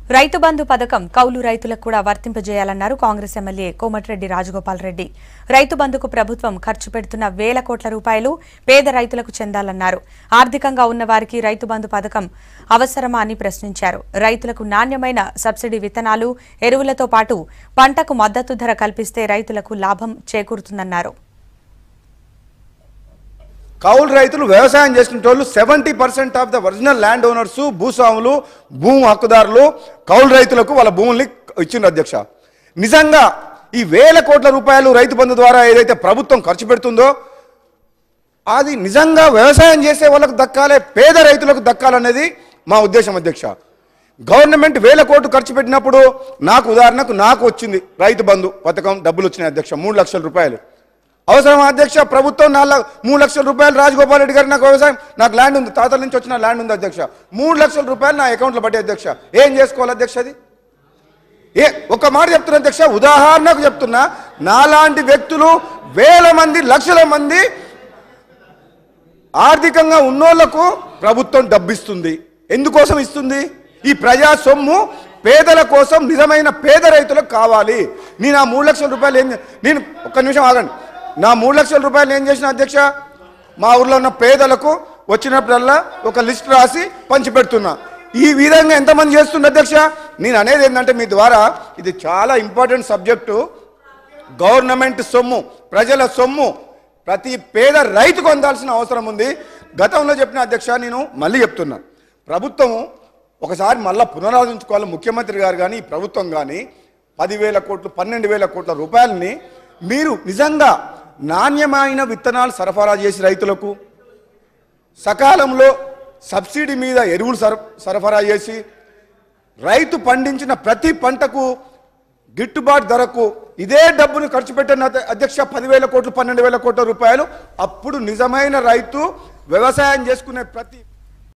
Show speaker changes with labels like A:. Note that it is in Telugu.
A: రైతు బంధు పథకం కౌలు రైతులకు కూడా వర్తింపజేయాలన్నారు కాంగ్రెస్ ఎమ్మెల్యే కోమటిరెడ్డి రాజగోపాల్ రెడ్డి. రైతు బంధుకు ప్రభుత్వం ఖర్చు పెడుతున్న వేల కోట్ల రూపాయలు పేద రైతులకు చెందాలన్నారు. ఆర్థికంగా ఉన్న వారికి రైతు బంధు పథకం అవసరమా అని ప్రశ్నించారు. రైతులకు నాణ్యమైన సబ్సిడీ విత్తనాలు, ఎరువులతో పాటు పంటకు మద్దతు ధర కల్పిస్తే రైతులకు లాభం చేకూరుతుందన్నారు.
B: కౌలు రైతులు వ్యవసాయం చేసుకునేటోళ్ళు 70% of the original land owners, భూస్వాములు, భూమి హక్కుదారులు కౌలు రైతులకు వాళ్ళ భూముల్ని ఇచ్చిండ్రు అధ్యక్ష. నిజంగా ఈ వేల కోట్ల రూపాయలు రైతు బంధు ద్వారా ఏదైతే ప్రభుత్వం ఖర్చు పెడుతుందో అది నిజంగా వ్యవసాయం చేసే వాళ్ళకు దక్కాలే, పేద రైతులకు దక్కాలనేది మా ఉద్దేశం అధ్యక్ష. గవర్నమెంట్ వేల కోట్లు ఖర్చు పెట్టినప్పుడు ఉదాహరణకు నాకు వచ్చింది రైతు బంధు పథకం డబ్బులు వచ్చినాయి అధ్యక్ష, 3 లక్షల రూపాయలు. అవసరం అధ్యక్ష, ప్రభుత్వం 3 లక్షల రూపాయలు రాజగోపాల్ రెడ్డి గారు నాకు వ్యవసాయం, నాకు ల్యాండ్ ఉంది, తాతల నుంచి వచ్చిన ల్యాండ్ ఉంది అధ్యక్ష, 3 లక్షల రూపాయలు నా అకౌంట్లో పడ్డాయి అధ్యక్ష. ఏం చేసుకోవాలి అధ్యక్ష? అది ఒక మాట చెప్తున్నా అధ్యక్ష, ఉదాహరణకు చెప్తున్నా, నాలాంటి వ్యక్తులు వేల మంది, లక్షల మంది ఆర్థికంగా ఉన్నోళ్లకు ప్రభుత్వం డబ్బిస్తుంది. ఎందుకోసం ఇస్తుంది? ఈ ప్రజా సొమ్ము పేదల కోసం, నిజమైన పేద రైతులకు కావాలి. నేను ఆ 3 లక్షల రూపాయలు నేను ఒక్క నిమిషం ఆగండి, నా 3 లక్షల రూపాయలు ఏం చేసిన అధ్యక్ష, మా ఊర్లో ఉన్న పేదలకు వచ్చినప్పుడల్లా ఒక లిస్ట్ రాసి పంచిపెడుతున్నా. ఈ విధంగా ఎంతమంది చేస్తున్నారు అధ్యక్ష? నేను అనేది ఏంటంటే మీ ద్వారా, ఇది చాలా ఇంపార్టెంట్ సబ్జెక్టు. గవర్నమెంట్ సొమ్ము, ప్రజల సొమ్ము ప్రతి పేద రైతుకు అందాల్సిన అవసరం ఉంది. గతంలో చెప్పిన అధ్యక్ష, నేను మళ్ళీ చెప్తున్నా, ప్రభుత్వం ఒకసారి మళ్ళీ పునరాలోచించుకోవాలి. ముఖ్యమంత్రి గారు కానీ, ఈ ప్రభుత్వం కానీ 10,000 కోట్లు, 12,000 కోట్ల రూపాయలని మీరు నిజంగా నాణ్యమైన విత్తనాలు సరఫరా చేసి రైతులకు, సకాలంలో సబ్సిడీ మీద ఎరువులు సరఫరా చేసి, రైతు పండించిన ప్రతి పంటకు గిట్టుబాటు ధరకు ఇదే డబ్బును ఖర్చు పెట్టిన అధ్యక్ష, 10,000 కోట్లు, 12,000 కోట్ల రూపాయలు. అప్పుడు నిజమైన రైతు వ్యవసాయం చేసుకునే ప్రతి